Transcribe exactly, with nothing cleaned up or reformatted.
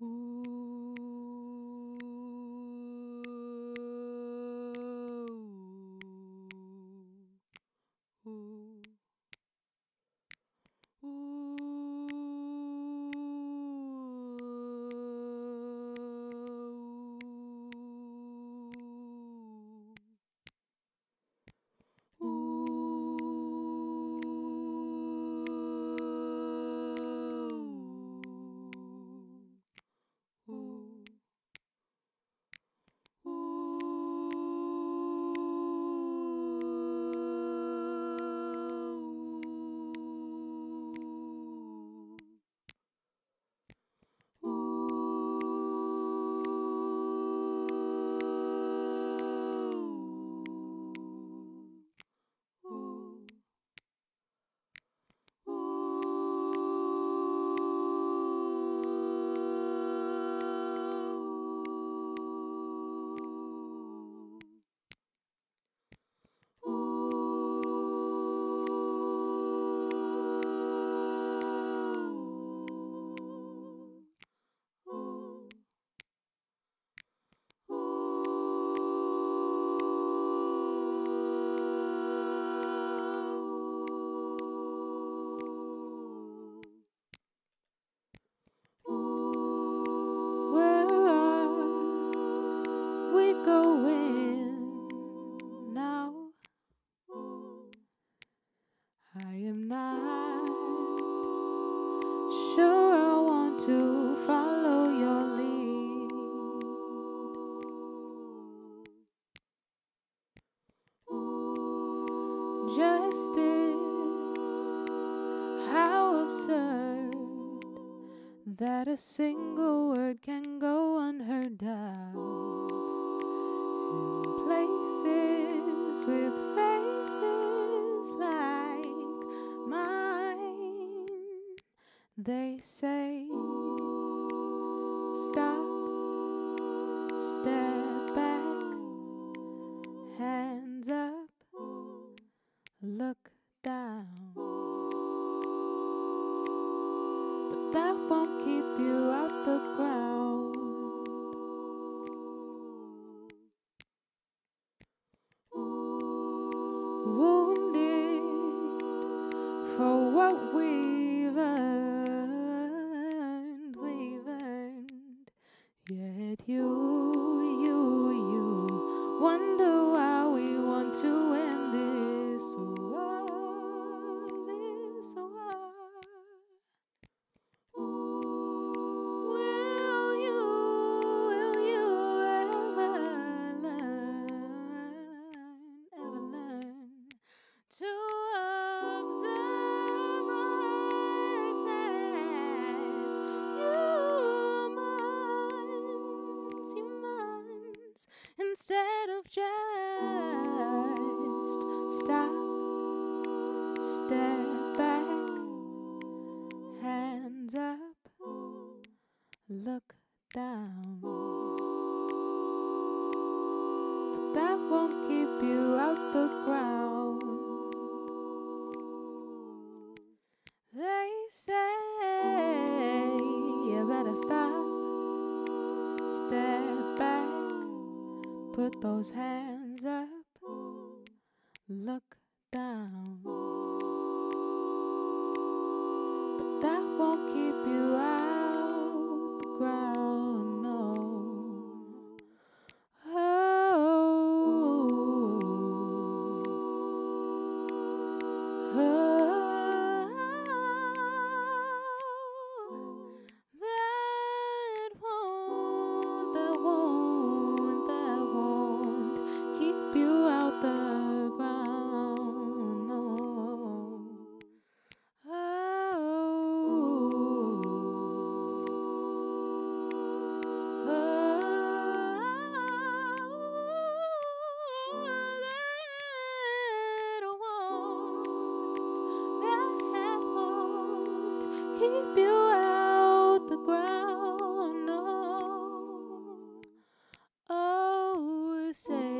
That a single word can go unheard of in places with faces like mine. They say, stop, step back, hands up, look down. That won't keep you off the ground. Wounded for what we've earned, we've earned. Yet you, you, you wonder why we want to end this war, this war. Instead of just stop, step back, hands up, look down. But that won't keep you out the ground. They say you better stop, step back, put those hands up, look down. But that won't keep you out the ground, no. Oh, oh, that won't, that won't, that won't keep you out the ground, no. Oh, oh, that won't, that won't keep you out the ground, no. Oh, say